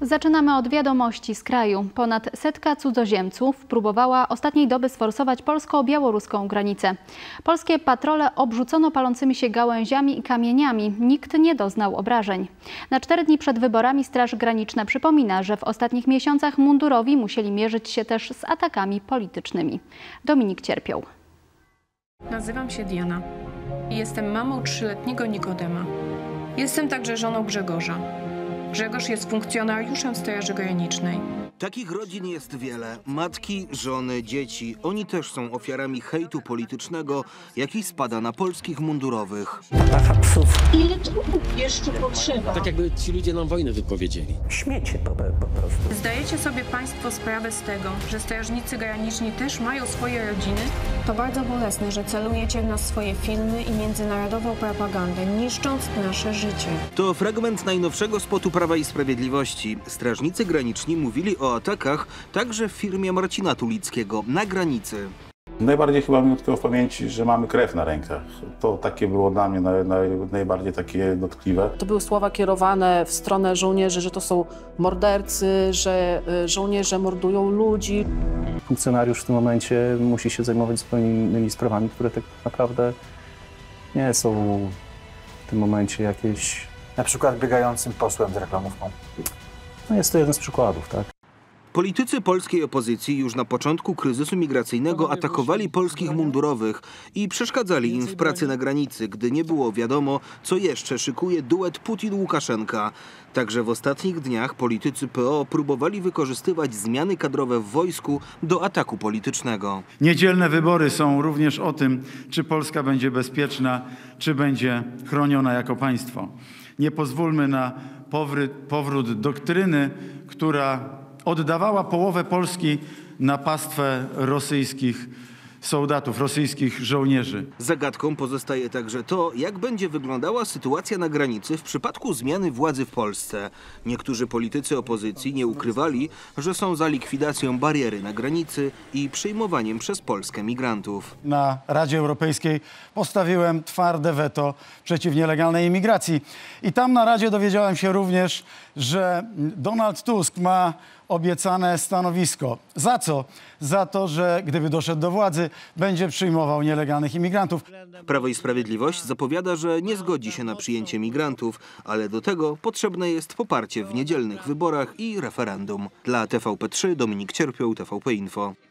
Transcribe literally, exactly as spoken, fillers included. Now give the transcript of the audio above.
Zaczynamy od wiadomości z kraju. Ponad setka cudzoziemców próbowała ostatniej doby sforsować polsko-białoruską granicę. Polskie patrole obrzucono palącymi się gałęziami i kamieniami. Nikt nie doznał obrażeń. Na cztery dni przed wyborami Straż Graniczna przypomina, że w ostatnich miesiącach mundurowi musieli mierzyć się też z atakami politycznymi. Dominik Cierpioł. Nazywam się Diana i jestem mamą trzyletniego Nikodema. Jestem także żoną Grzegorza. Grzegorz jest funkcjonariuszem Straży Granicznej. Takich rodzin jest wiele. Matki, żony, dzieci. Oni też są ofiarami hejtu politycznego, jaki spada na polskich mundurowych. Ile trupów jeszcze potrzeba? Tak jakby ci ludzie nam wojnę wypowiedzieli. Śmiecie po, po prostu. Zdajecie sobie Państwo sprawę z tego, że strażnicy graniczni też mają swoje rodziny? To bardzo bolesne, że celujecie w nas swoje filmy i międzynarodową propagandę, niszcząc nasze życie. To fragment najnowszego spotu Prawa i Sprawiedliwości. Strażnicy graniczni mówili o atakach także w firmie Marcina Tulickiego na granicy. Najbardziej chyba mi utkwiło w pamięci, że mamy krew na rękach. To takie było dla mnie naj, naj, najbardziej takie dotkliwe. To były słowa kierowane w stronę żołnierzy, że to są mordercy, że żołnierze mordują ludzi. Funkcjonariusz w tym momencie musi się zajmować zupełnie innymi sprawami, które tak naprawdę nie są w tym momencie jakieś... Na przykład biegającym posłem z reklamówką. No jest to jeden z przykładów, tak? Politycy polskiej opozycji już na początku kryzysu migracyjnego atakowali polskich mundurowych i przeszkadzali im w pracy na granicy, gdy nie było wiadomo, co jeszcze szykuje duet Putin-Łukaszenka. Także w ostatnich dniach politycy P O próbowali wykorzystywać zmiany kadrowe w wojsku do ataku politycznego. Niedzielne wybory są również o tym, czy Polska będzie bezpieczna, czy będzie chroniona jako państwo. Nie pozwólmy na powrót, powrót doktryny, która oddawała połowę Polski na pastwę rosyjskich soldatów, rosyjskich żołnierzy. Zagadką pozostaje także to, jak będzie wyglądała sytuacja na granicy w przypadku zmiany władzy w Polsce. Niektórzy politycy opozycji nie ukrywali, że są za likwidacją bariery na granicy i przyjmowaniem przez Polskę migrantów. Na Radzie Europejskiej postawiłem twarde weto przeciw nielegalnej imigracji. I tam na Radzie dowiedziałem się również, że Donald Tusk ma obiecane stanowisko. Za co? Za to, że gdyby doszedł do władzy, będzie przyjmował nielegalnych imigrantów. Prawo i Sprawiedliwość zapowiada, że nie zgodzi się na przyjęcie migrantów, ale do tego potrzebne jest poparcie w niedzielnych wyborach i referendum. Dla T V P trzy Dominik Cierpioł, T V P Info.